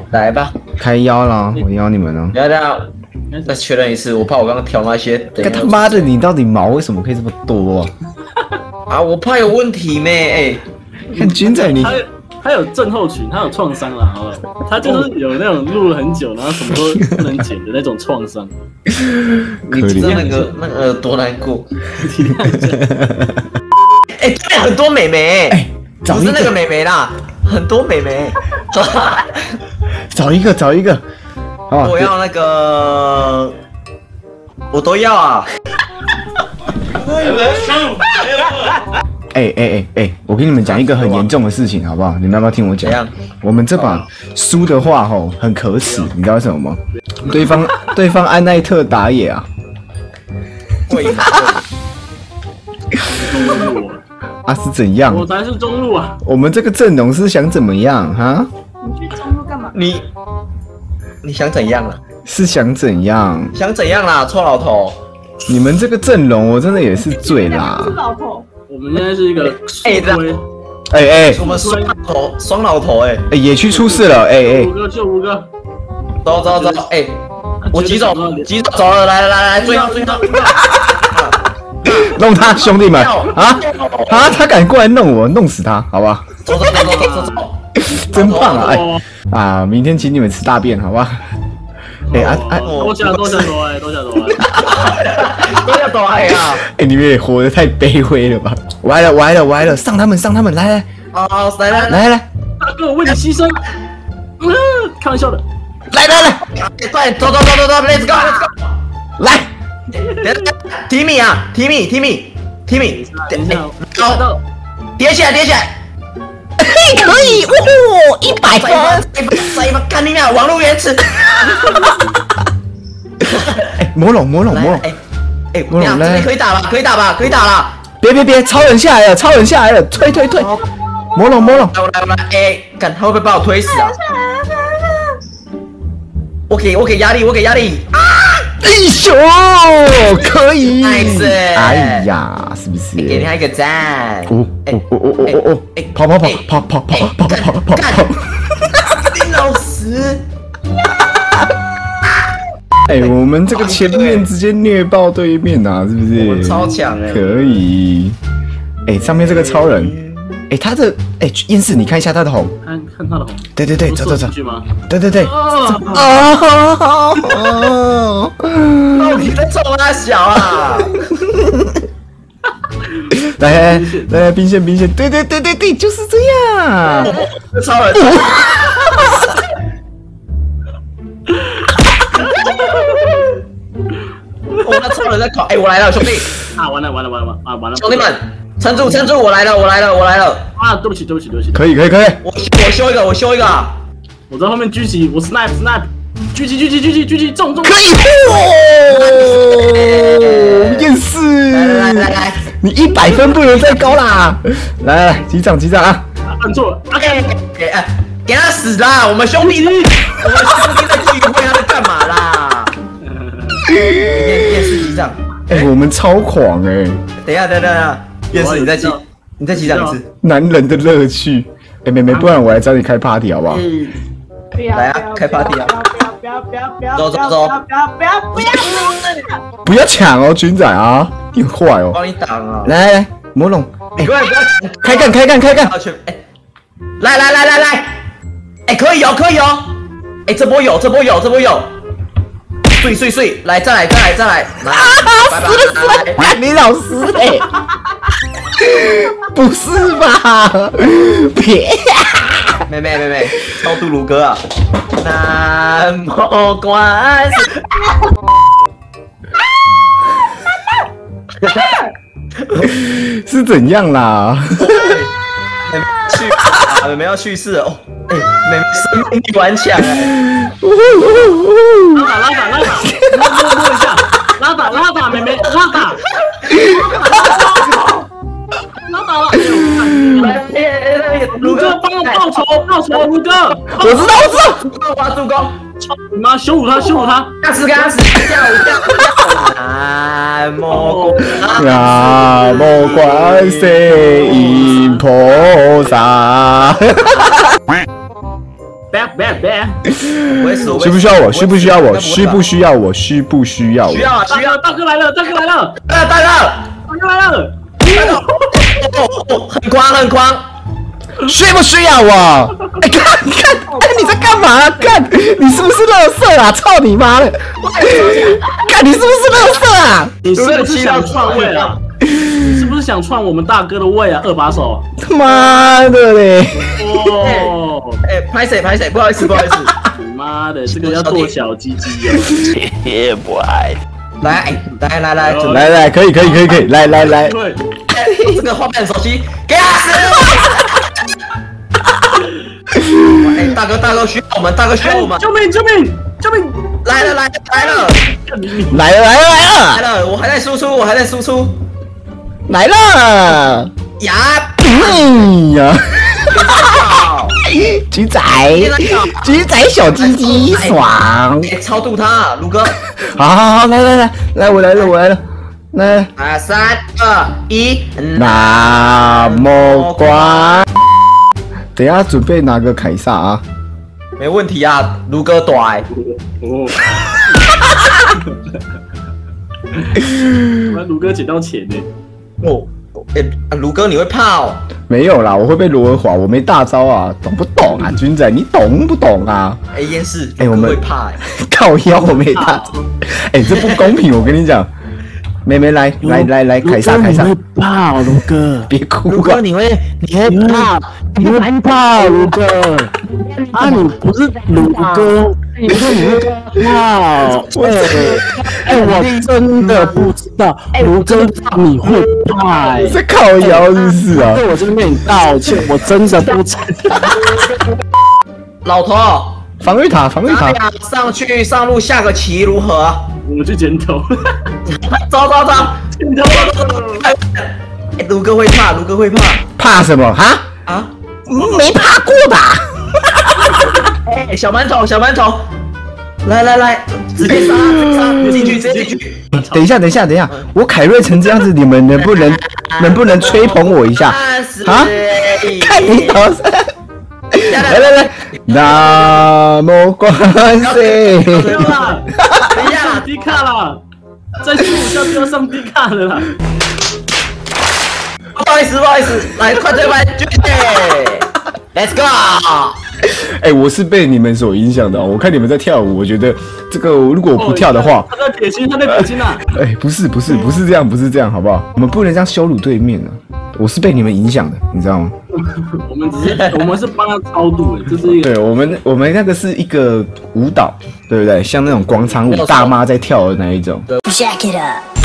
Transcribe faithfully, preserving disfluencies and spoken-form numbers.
来吧， 开腰了，我邀你们了。 等下等下，再确认一次，我怕我刚刚调那些。 干他妈的，你到底毛为什么可以这么多啊？ 啊，我怕有问题咩？哎， 看军仔你。 他有症候群，他有创伤了，好了，他就是有那种录了很久，然后什么都不能剪的那种创伤。 你知道那个那个多难过？哎，这边很多美眉，哎，不是那个美眉啦，很多美眉。 找一个，找一个。 我要那个，我都要啊。 哎哎哎哎！我跟你们讲一个很严重的事情，好不好？你们要不要听我讲？我们这把输的话，吼，很可耻，你知道为什么吗？对方对方安奈特打野啊！ 会啊是怎样？ 我才是中路啊！ 我们这个阵容是想怎么样哈？ 你去中路干嘛？ 你你想怎样啊？ 是想怎样？ 想怎样啦，臭老头！ 你们这个阵容，我真的也是醉啦！ 是老头。 我们现在是一个哎这样， 哎哎， 我们双老头，双老头哎， 哎野区出事了，哎哎， 五个就五个， 走走走，哎，我急走，急走走了，来来来来，追他追他， 弄他兄弟们啊啊！他敢过来弄我，弄死他，好不好？ 走走走走走走， 真棒啊！哎啊，明天请你们吃大便，好不好？哎啊啊！ 多谢多谢多谢多谢多谢。 都要躲哎呀！ 哎，你们也活得太卑微了吧！歪了歪了歪了，上他们上他们，来来， 啊来来来来， 大哥我为你牺牲，嗯，开玩笑的， 来来来，快走走走走走 ，Let's go Let's go， 来，提米啊，提米提米提米， 等一下， 好，叠起来叠起来， 嘿，可以，哦，一百分， 塞吧，干你娘，网络延迟。 哎，魔龙魔龙魔龙。 哎，这边可以打了，可以打吧，可以打了！ 别别别，超人下来了，超人下来了，推推推！魔龙魔龙， 来我来我来！哎，干他会不会把我推死啊？我给我给压力，我给压力！啊！ 哎呦，可以 ，nice！ 哎呀，是不是？ 给他一个赞！ 哦哦哦哦哦哦！哎，跑跑跑跑跑跑跑跑跑跑！ 林老师。 哎，我们这个前面直接虐爆对面啊，是不是？ 我们超强哎！ 可以。哎，上面这个超人，哎，他的哎，燕世，你看一下他的红。 看看他的红。 对对对，走走走。对对对。 啊！ 到底在冲他小啊？ 来来来，兵线兵线，对对对对对，就是这样。 超人。我那超人在考，哎，我来了，兄弟！ 啊，完了完了完了啊，完了！ 兄弟们，撑住撑住，我来了我来了我来了！ 啊，对不起对不起对不起！ 可以可以可以， 我我修一个我修一个， 我在后面狙击，我 snipe snipe， 狙击狙击狙击狙击中中！ 可以！厌世！ 来来来来， 你一百分不能再高啦！来来来，击掌击掌啊！ 按错了，啊给给给他死啦！我们兄弟，我们兄弟在聚会，他在干嘛啦？电电视机上， 哎，我们超狂哎！ 等一下，等一下，等一下，电视你再击，你再击掌一次。 男人的乐趣，哎，妹妹，不然我来找你开 party 好不好？ 不要， 来啊，开 party 啊！ 不要不要不要， 走走走， 不要不要不要！ 不要抢哦，军仔啊，你很坏哦！ 帮你挡啊！ 来来来，魔龙， 哎，不要不要抢！ 开干开干开干！ 哎，来来来来来，哎，可以哦可以哦，哎，这波有这波有这波有。碎碎碎，来再来再来再来，来，拜拜拜！ 你老师哎，不是吧？别！ 妹妹妹妹，超度卢哥啊！南无观世，是怎样啦？ 妹妹去啊！妹妹要去世了哦！哎，妹妹生命力顽强哎！ 拉打拉打拉打，摸摸一下，拉打拉打，妹妹拉打，拉打了！卢哥帮我报仇报仇，卢哥！ 我知道我知道， 助攻啊助攻！ 操你妈，羞辱他羞辱他！ 干死干死！下午下午南无南无观世音菩萨。 ，back back back， 我会死，我会死需不需要我？需不需要我？ 应该需不需要我？需不需要我？ 需要啊，需要大哥，大哥来了，大哥来了， 大大哥， 大哥来了， 哦，很狂很狂， 需不需要我？哎，看看，哎，你在干嘛？看，你是不是垃圾啊？操你妈的！看你是不是垃圾啊？ 你是不是想篡位啊？你是不是想篡我们大哥的位啊？二把手， 他妈的嘞！ 哦， 哎，拍谁拍谁，不好意思不好意思， 你妈的，这个要剁小鸡鸡哦！ 来来来来，准备来来，可以可以可以可以，来来来， 对， 这个画面很熟悉，给他死！哎，大哥大哥需要我们，大哥需要我们， 救命救命救命！ 来了来了来了来了来了来来了了，我还在输出，我还在输出， 来了！ 呀， 哎呀， 好， 鸡仔，鸡仔小鸡鸡爽！ 哎，超度他，卢哥， 好好好，来来来来，我来了我来了，来， 啊，三二一， 那么乖。等一下准备拿个凯撒啊！ 没问题啊，卢哥短， 哦，我卢哥捡到钱呢。 哦，哎，卢哥你会怕哦？ 没有啦，我会被罗尔华，我没大招啊，懂不懂啊，军仔，你懂不懂啊？ 哎，燕世， 哎我们会怕哎， 靠腰，我没大招，哎，这不公平，我跟你讲。妹妹来来来来，凯撒凯撒， 你会怕哦，卢哥， 别哭卢哥啊！ 你会你会怕，你会怕哦，卢哥。啊，你不是卢哥，你说你会怕哦？对，哎，我真的不知道，卢哥你会怕哎。 这靠腰是不是啊？ 对，我这边跟你道歉，我真的不知道。 老头， 防御塔，防御塔， 咱俩上去上路下个棋如何？ 我们去剪头， 走走走， 剪头。 哎，卢哥会怕，卢哥会怕怕什么哈？ 啊！ 没怕过吧？ 哎，小馒头，小馒头，来来来，直接杀，直接杀，进去，直接进去。 等一下，等一下，等一下，我凯瑞成这样子，你们能不能能不能吹捧我一下？啊？看你头上。来来来，那么关系。 不要啦，等一下，低卡啦，再十五下就要上低卡了啦。 不好意思，不好意思，来，快推快继续 ，Let's go。 哎，我是被你们所影响的哦。我看你们在跳舞，我觉得这个如果我不跳的话， 他在撇清，他在撇清啊。 哎，不是不是不是这样，不是这样，好不好？我们不能这样羞辱对面啊！我是被你们影响的，你知道吗？ 我们只是我们是帮他超度，这是一个对我们我们那个是一个舞蹈，对不对？像那种广场舞大妈在跳的那一种。 Jack it up.